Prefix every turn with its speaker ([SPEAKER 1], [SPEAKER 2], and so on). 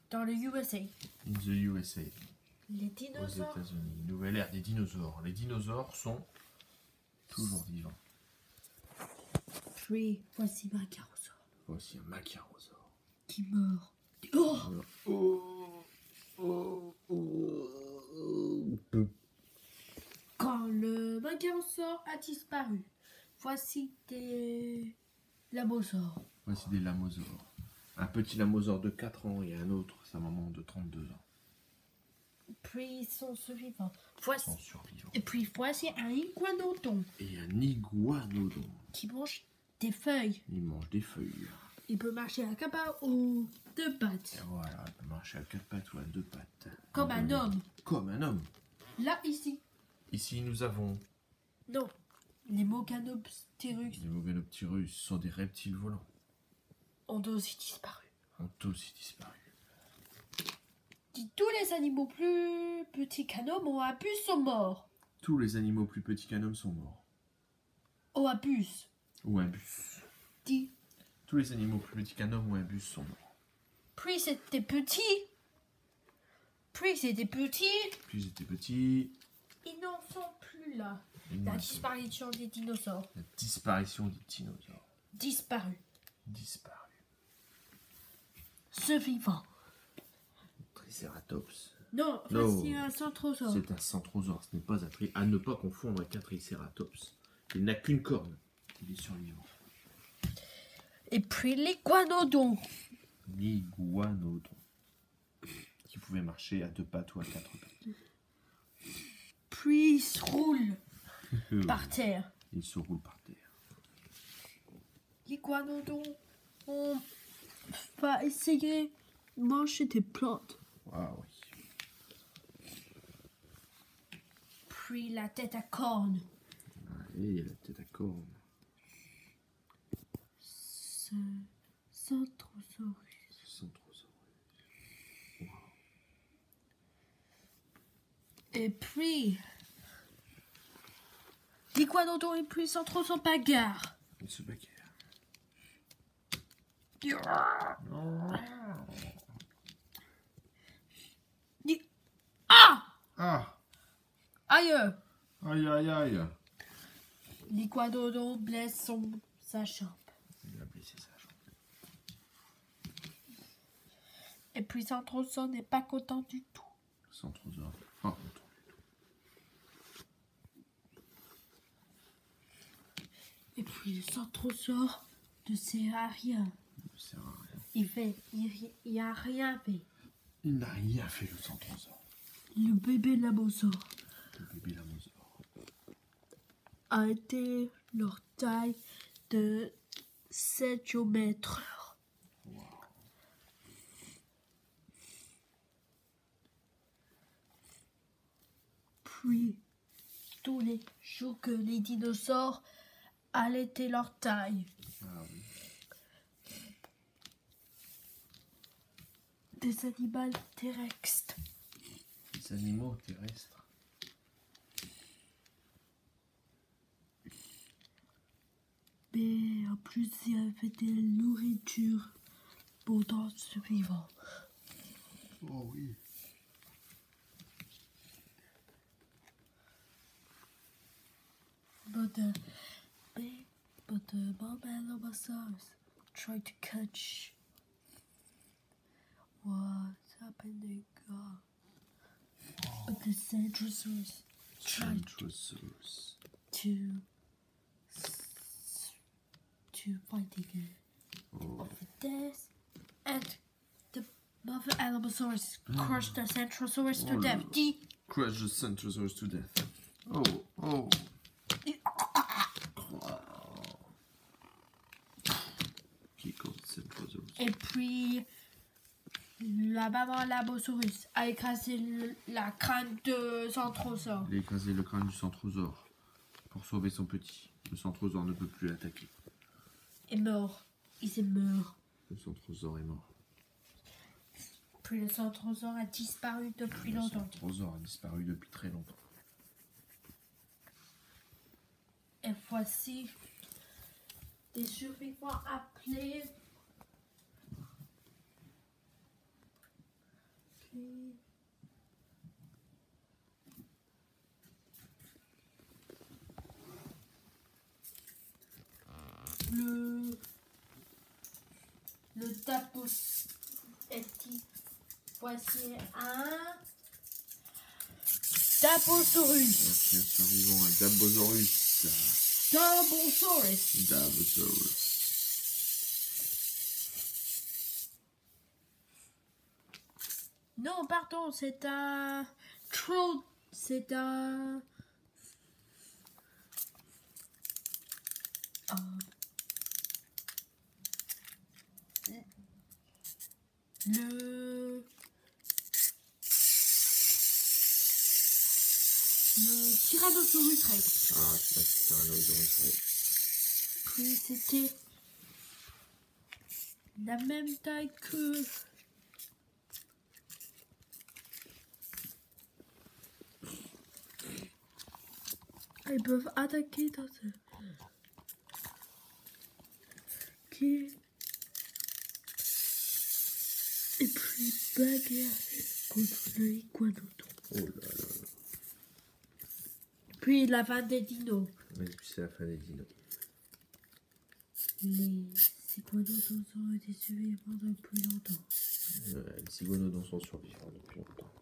[SPEAKER 1] Dans le USA.
[SPEAKER 2] In the USA.
[SPEAKER 1] Les
[SPEAKER 2] Aux
[SPEAKER 1] dinosaures.
[SPEAKER 2] États-Unis. Nouvelle ère des dinosaures. Les dinosaures sont toujours vivants.
[SPEAKER 1] Puis, voici Macarosaure.
[SPEAKER 2] Voici un macarosaure.
[SPEAKER 1] Qui meurt. Oh! Quand le Macarosaure a disparu, voici des lamosaures.
[SPEAKER 2] Voici des lamosaures. Un petit lamosaure de 4 ans et un autre, sa maman de 32 ans.
[SPEAKER 1] Puis ils sont survivants. Voici.
[SPEAKER 2] Sont survivants.
[SPEAKER 1] Et puis voici un iguanodon
[SPEAKER 2] Et un iguanodon.
[SPEAKER 1] qui mange des feuilles.
[SPEAKER 2] Il mange des feuilles.
[SPEAKER 1] Il peut marcher à quatre pattes ou deux pattes.
[SPEAKER 2] Et voilà, il peut marcher à 4 pattes ou à 2 pattes.
[SPEAKER 1] Comme un homme.
[SPEAKER 2] Comme un homme.
[SPEAKER 1] Là, ici.
[SPEAKER 2] Ici, nous avons
[SPEAKER 1] Non. Les Mocanopterus
[SPEAKER 2] les Moganopterus sont des reptiles volants.
[SPEAKER 1] ont aussi disparu.
[SPEAKER 2] Ont aussi disparu.
[SPEAKER 1] Tous les animaux plus petits qu'un homme ou un puce sont morts.
[SPEAKER 2] Tous les animaux plus petits qu'un homme sont morts.
[SPEAKER 1] Ou un puce.
[SPEAKER 2] Ou un bus.
[SPEAKER 1] Dis.
[SPEAKER 2] Tous les animaux plus petits qu'un homme ou un bus sont morts.
[SPEAKER 1] Puis c'était petit. Puis c'était petit.
[SPEAKER 2] Plus ils étaient petits.
[SPEAKER 1] Ils n'en sont plus là.
[SPEAKER 2] Ils
[SPEAKER 1] La
[SPEAKER 2] n'ont-
[SPEAKER 1] disparition des dinosaures.
[SPEAKER 2] La disparition des dinosaures.
[SPEAKER 1] Disparu.
[SPEAKER 2] Disparu.
[SPEAKER 1] Ce vivant.
[SPEAKER 2] Triceratops.
[SPEAKER 1] Non,
[SPEAKER 2] Non.
[SPEAKER 1] voici un centrosaure.
[SPEAKER 2] C'est un centrosaure. Ce n'est pas un à ne pas confondre avec un triceratops. Il n'a qu'une corne. Il est survivant.
[SPEAKER 1] Et puis l'iguanodon.
[SPEAKER 2] L'iguanodon. Qui pouvait marcher à 2 pattes ou à 4 pattes.
[SPEAKER 1] Puis il se roule par terre.
[SPEAKER 2] Il se roule par terre.
[SPEAKER 1] L'iguanodon, on va essayer de manger des plantes.
[SPEAKER 2] Ah oui.
[SPEAKER 1] Puis la tête à cornes.
[SPEAKER 2] Et il a la tête à corne.
[SPEAKER 1] Ce centrosaurus.
[SPEAKER 2] Centrosaurus.
[SPEAKER 1] Et puis l'iguanodon et puis centrosaure bagarre.
[SPEAKER 2] Il se bagarre.
[SPEAKER 1] Ah!
[SPEAKER 2] Ah!
[SPEAKER 1] Aïe!
[SPEAKER 2] Aïe aïe aïe!
[SPEAKER 1] L'iguanodon blesse sa jambe.
[SPEAKER 2] Il a blessé sa jambe.
[SPEAKER 1] Et puis centrosaure n'est pas content du tout.
[SPEAKER 2] Centrosaure. Pas content du tout.
[SPEAKER 1] Et puis le centrosaure ne sert à rien.
[SPEAKER 2] Il ne sert à rien.
[SPEAKER 1] Il a rien fait.
[SPEAKER 2] Il n'a rien fait le centrosaure.
[SPEAKER 1] Le bébé lamosaure
[SPEAKER 2] Le bébé lamosaure.
[SPEAKER 1] a été leur taille de 7 géomètres.
[SPEAKER 2] Wow.
[SPEAKER 1] Puis, tous les jours que les dinosaures allaitaient leur taille.
[SPEAKER 2] Ah oui.
[SPEAKER 1] Des animaux terrestres.
[SPEAKER 2] Les animaux terrestres.
[SPEAKER 1] Mais en plus, il y avait des nourritures pendant ce vivant.
[SPEAKER 2] Oh oui.
[SPEAKER 1] But the Monolosaurus tried to catch what's happening. But the Centrosaurus tried
[SPEAKER 2] Centrosaurus.
[SPEAKER 1] to fighting it.
[SPEAKER 2] Oh.
[SPEAKER 1] Of death, and the mother Alamosaurus crushed the Centrosaurus to
[SPEAKER 2] Oh
[SPEAKER 1] death.
[SPEAKER 2] là là. Crush the Centrosaurus to death. Oh, oh. Qui cause Centrosaurus?
[SPEAKER 1] Et puis la maman Alamosaurus a écrasé la crâne de Centrosaure.
[SPEAKER 2] Il a écrasé le crâne du centrosaure pour sauver son petit. Le centrosaure ne peut plus l'attaquer.
[SPEAKER 1] Est mort. Il s'est mort.
[SPEAKER 2] Le centrosaure est mort.
[SPEAKER 1] Puis le Centrosaure a disparu depuis
[SPEAKER 2] Le
[SPEAKER 1] longtemps.
[SPEAKER 2] centrosaure a disparu depuis très longtemps.
[SPEAKER 1] Et voici des survivants appelés Voici un Dabosaurus.
[SPEAKER 2] Un chien survivant, un Dabosaurus.
[SPEAKER 1] Dabosaurus.
[SPEAKER 2] Dabosaurus.
[SPEAKER 1] Non, pardon, c'est un troll. C'est un... Le Tyrannosaurus Rex.
[SPEAKER 2] Ah, c'est un Tyrannosaurus Rex.
[SPEAKER 1] Puis c'était la même taille que... Ils peuvent attaquer dans ce... Qui... Et puis bagarre contre le iguanodon.
[SPEAKER 2] Oh là là.
[SPEAKER 1] Puis la fin des dinos.
[SPEAKER 2] Et puis c'est la fin des dinos.
[SPEAKER 1] Les iguanodons ont été survivants depuis longtemps.
[SPEAKER 2] Les iguanodons sont survivants depuis longtemps.